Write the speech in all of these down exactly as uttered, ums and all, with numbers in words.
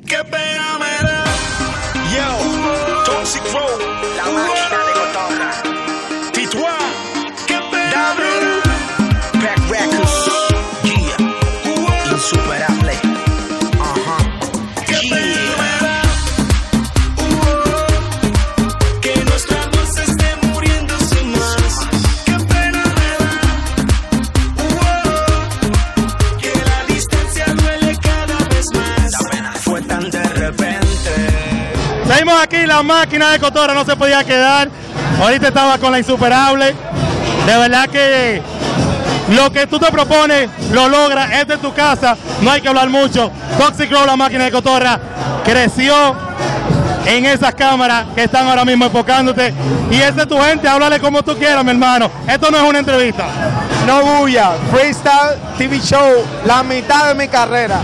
Qué pena me da. Yo, Toxic Flow, la máquina de cotorra. Tituá, qué pena me da. Back Records, yeah, insuperable. Ajá, qué pena me da. Que nuestra voz esté muriendo sin más. Qué pena me da. Que la distancia duele cada vez más. Fue tan de repente. Seguimos aquí, la máquina de cotorra no se podía quedar. Ahorita estaba con la insuperable. De verdad que lo que tú te propones lo logras. Esta es tu casa, no hay que hablar mucho. Toxic Flow, la máquina de cotorra, creció en esas cámaras que están ahora mismo enfocándote. Y esa es tu gente, háblale como tú quieras, mi hermano. Esto no es una entrevista. No bulla, Freestyle T V Show, la mitad de mi carrera.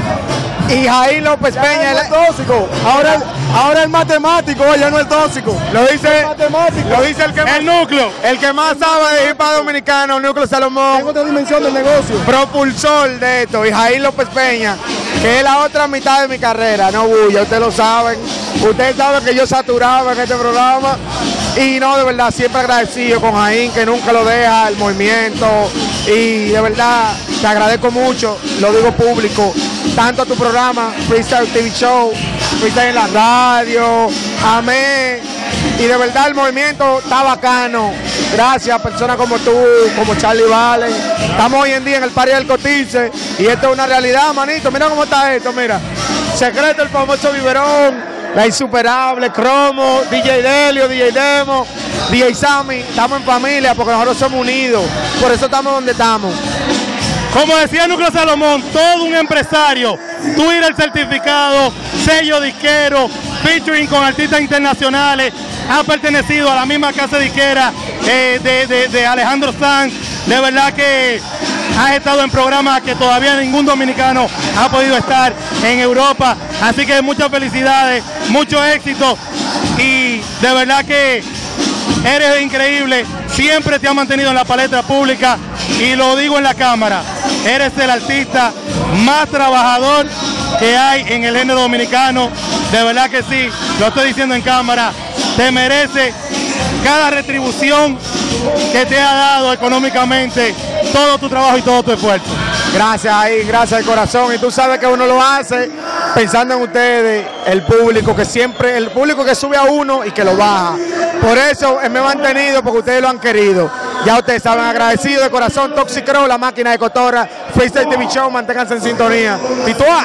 Y Jair López ya Peña no es tóxico. Ahora, ahora el matemático, ya no es tóxico. Lo dice, matemático. lo dice el que El núcleo. el que más sabe de hip hop dominicano, Núcleo Salomón. Tengo otra dimensión del negocio. Propulsor de esto. Y Jair López Peña, que es la otra mitad de mi carrera. No bulla, ustedes lo saben. Ustedes saben que yo saturaba en este programa. Y no, de verdad, siempre agradecido con Jair, que nunca lo deja, el movimiento. Y de verdad, te agradezco mucho, lo digo público, tanto a tu programa, Freestyle T V Show, Freestyle en la radio, amén. Y de verdad el movimiento está bacano. Gracias a personas como tú, como Charlie Valen. Estamos hoy en día en el party del Cotice y esto es una realidad, manito. Mira cómo está esto, mira. Secreto, el famoso biberón. La insuperable, Cromo, D J Delio, D J Demo, D J Sammy. Estamos en familia porque nosotros somos unidos. Por eso estamos donde estamos. Como decía Núcleo Salomón, todo un empresario, Twitter certificado, sello disquero, featuring con artistas internacionales, ha pertenecido a la misma casa disquera eh, de, de, de Alejandro Sanz. De verdad que has estado en programas que todavía ningún dominicano ha podido estar en Europa. Así que muchas felicidades, mucho éxito y de verdad que eres increíble. Siempre te has mantenido en la palestra pública y lo digo en la cámara. Eres el artista más trabajador que hay en el género dominicano. De verdad que sí, lo estoy diciendo en cámara. Te merece cada retribución que te ha dado económicamente todo tu trabajo y todo tu esfuerzo. Gracias ahí, gracias de corazón. Y tú sabes que uno lo hace pensando en ustedes, el público que siempre, el público que sube a uno y que lo baja. Por eso me he mantenido, porque ustedes lo han querido. Ya ustedes saben, agradecido de corazón. Toxic Flow, la máquina de cotorra, Freestyle T V Show, manténganse en sintonía. Tituá.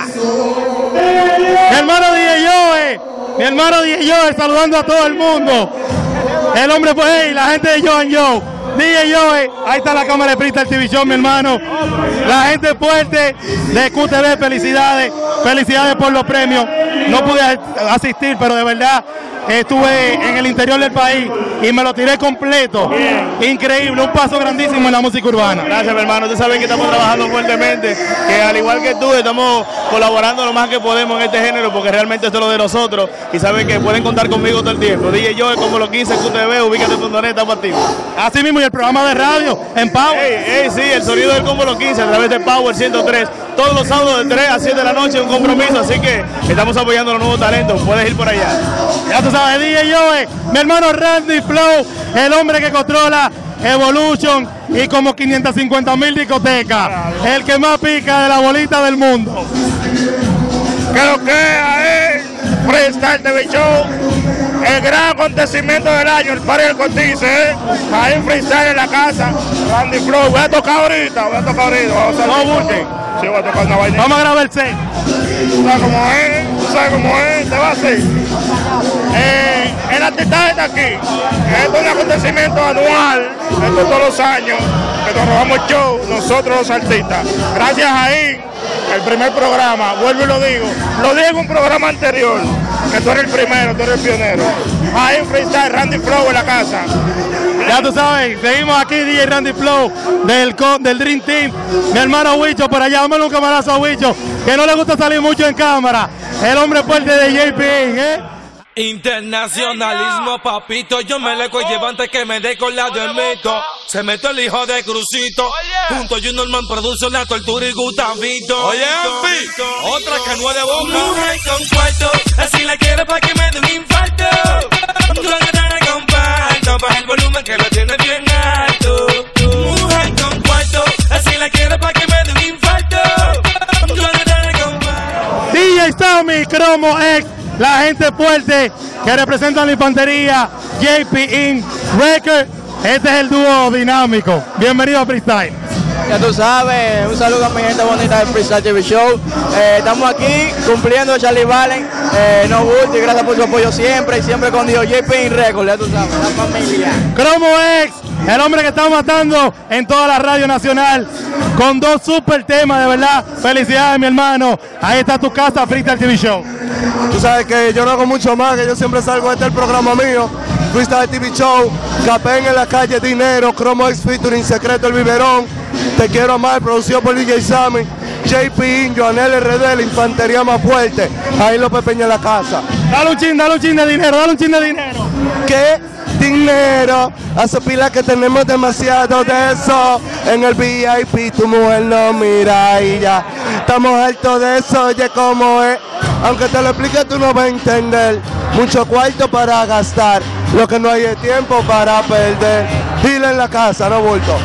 Mi hermano D J Joe, mi hermano D J Joe, saludando a todo el mundo. El hombre pues, hey, la gente de Joe Joe. D J Joe, ahí está la cámara de Freestyle T V Show, mi hermano. La gente fuerte de Q T V, felicidades, felicidades por los premios. No pude asistir, pero de verdad estuve en el interior del país y me lo tiré completo. Bien. Increíble, un paso grandísimo en la música urbana. Gracias, mi hermano. Ustedes saben que estamos trabajando fuertemente, que al igual que tú, estamos colaborando lo más que podemos en este género, porque realmente esto es lo de nosotros y saben que pueden contar conmigo todo el tiempo. D J Joe, como lo quince, Q T V, ubícate punto net, estamos activos. Así mismo, y el programa de radio en Power. Ey, ey, sí, el sonido del Combo Los quince a través de Power ciento tres. Todos los sábados de tres a siete de la noche, un compromiso, así que estamos apoyando a los nuevos talentos. Puedes ir por allá. Ya tú sabes, D J Joe, mi hermano Randy Flow, el hombre que controla Evolution y como quinientas cincuenta mil discotecas. El que más pica de la bolita del mundo. Que lo que es Freestyle T V Show, el gran acontecimiento del año, el party del Cotice, ¿eh? Ahí en Freestyle en la casa, Randy Flow. Voy a tocar ahorita, voy a tocar ahorita. Vamos a No bulten. Sí, voy a tocar una vaina. Vamos a grabar el set. Tú sabes cómo es, tú sabes cómo es, te va a hacer. Eh, el artista está aquí. Esto es un acontecimiento anual, esto es todos los años, que nos robamos el show, nosotros los artistas. Gracias ahí, el primer programa, vuelvo y lo digo. Lo dije en un programa anterior, que tú eres el primero, tú eres el pionero. Ahí en Freestyle, Randy Flow en la casa. Ya tú sabes, seguimos aquí, D J Randy Flow, del, del Dream Team. Mi hermano Huicho, por allá, dámelo un camarazo a Huicho, que no le gusta salir mucho en cámara. El hombre fuerte de J P, ¿eh? Internacionalismo, papito, yo me le llevo antes que me dé con la de mito. Se metió el hijo de Crucito, junto a Junior Man produce la tortura y Gustavito. Oye, Ampi, otra que no es de boca. Mujer con cuarto, así la quiero pa' que me dé un infarto. Tú la que te comparto, baja el volumen que lo tiene bien alto. Mujer con cuarto, así la quiero pa' que me dé un infarto. Tú la que te comparto. D J Sammy, Cromo X, la gente fuerte que representa la infantería, J P Inc Record. Este es el dúo dinámico. Bienvenido a Freestyle. Ya tú sabes, un saludo a mi gente bonita del Freestyle T V Show. Eh, estamos aquí cumpliendo Charlie Valen, eh, no bulto, y gracias por su apoyo siempre, y siempre con Dios, J P Inc Record, ya tú sabes, la familia. Cromo X, el hombre que está matando en toda la radio nacional, con dos super temas, de verdad. Felicidades, mi hermano. Ahí está tu casa, Freestyle T V Show. Tú sabes que yo no hago mucho más, que yo siempre salgo, este es el programa mío, Freestyle T V Show, Capén en la calle, Dinero, Cromo X featuring Secreto el Biberón, Te Quiero Amar, producido por D J Sammy, J P Inc, Joanel R D, la infantería más fuerte, ahí López Peña en la casa. Dale un chin, dale un chin de dinero, dale un chin de dinero. ¿Qué? Dinero, hace pila que tenemos demasiado de eso. En el V I P tu mujer no mira y ya. Estamos hartos de eso, oye cómo es. Aunque te lo explique tú no vas a entender. Mucho cuarto para gastar, lo que no hay es tiempo para perder. Dile en la casa, no bulto.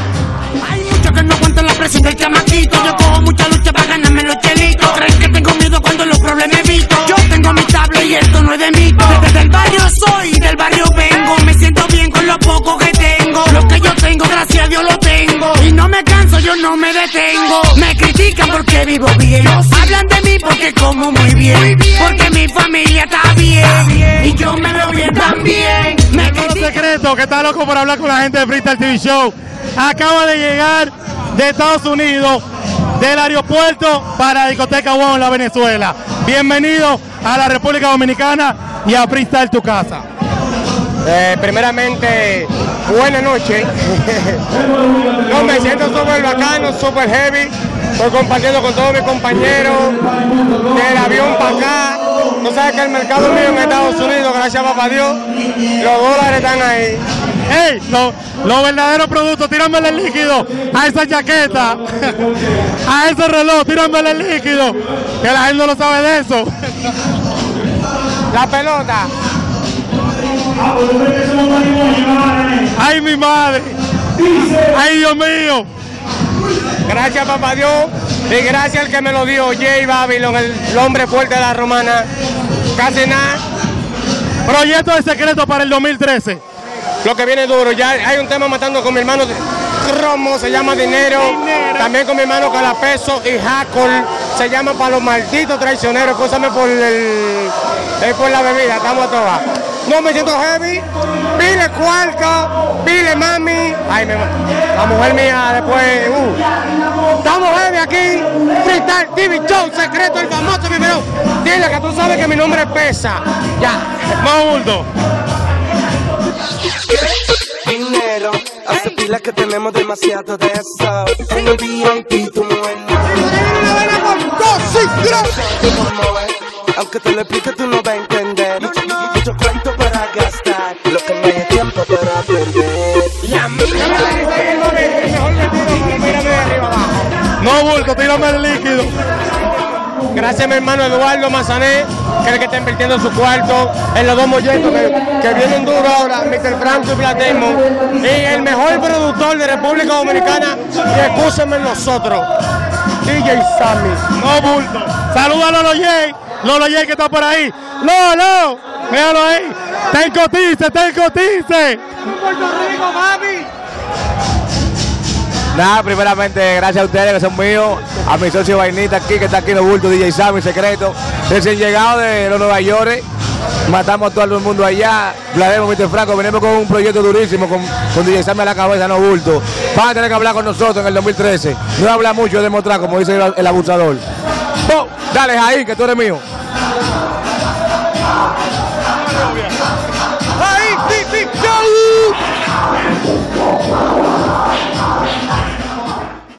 Hay mucho que no aguanto la presión del chamaquito. Yo cojo mucha lucha para ganarme los chelitos. Creen que tengo miedo cuando los problemas evito. Yo tengo mi tabla y esto no es de mito. Desde el barrio soy, del barrio vengo. Me siento bien con lo poco que tengo. Lo que yo tengo, gracias a Dios lo tengo. Y no me canso, yo no me detengo. Me critican porque vivo bien. Hablan de mí porque como muy bien. Porque mi familia está bien. Y yo me veo bien también. Me Un secreto que está loco por hablar con la gente de Freestyle T V Show. Acaba de llegar de Estados Unidos, del aeropuerto para Discoteca Wow en la Venezuela. Bienvenido a la República Dominicana y a Freestyle Tu Casa. Eh, primeramente, buenas noches. No, me siento súper bacano, súper heavy. Estoy compartiendo con todos mis compañeros del avión para acá. Tú sabes que el mercado mío en Estados Unidos, gracias a papá Dios, los dólares están ahí. ¡Ey! Los lo verdaderos productos, tíramele el líquido a esa chaqueta, a ese reloj, tíramele el líquido, que la gente no lo sabe de eso. La pelota. ¡Ay, mi madre! ¡Ay, Dios mío! Gracias, papá Dios, y gracias al que me lo dio, J Babylon, el, el hombre fuerte de la romana. Casi nada. Proyecto de secreto para el dos mil trece. Lo que viene duro, ya hay un tema matando con mi hermano Cromo, se llama Dinero. Dinero. También con mi hermano Calapeso y Hackle, se llama Para los Malditos Traicioneros. Escúchame por, el, eh, por la bebida, estamos a todas. No me siento heavy, pile cuarca, pile mami. Ay, me, la mujer mía después. Uh. Estamos heavy aquí, Freestyle T V Show, Secreto, el famoso primero. Dile que tú sabes que mi nombre pesa. Ya, no bulto. Dinero, hace pila que tenemos demasiado de eso. En el V I P tu mujer no aunque te lo explique tú no vas a entender. Mucho, mucho cuento para gastar, lo que no hay tiempo para perder. La no bulto, tírame el líquido. Gracias a mi hermano Eduardo Mazané, que es el que está invirtiendo en su cuarto, en los dos molletos que, que vienen duros ahora, mister Franco y Black Demon, y el mejor productor de República Dominicana, y escúchenme nosotros, D J Sammy. No bulto. Saluda a Lolo J, Lolo J que está por ahí. Lolo, míralo ahí. Está en Cotice, está en Cotice. Puerto Rico, mami. Nada, primeramente gracias a ustedes que son míos, a mi socio Vainita aquí, que está aquí en los bultos, D J Sammy, Secreto, recién llegado de los Nueva York, matamos a todo el mundo allá, Vladimir, mister Franco, venimos con un proyecto durísimo, con, con D J Sammy a la cabeza, no bulto, van a tener que hablar con nosotros en el dos mil trece, no habla mucho, demostrar, como dice el, el abusador. Oh, dale ahí, que tú eres mío.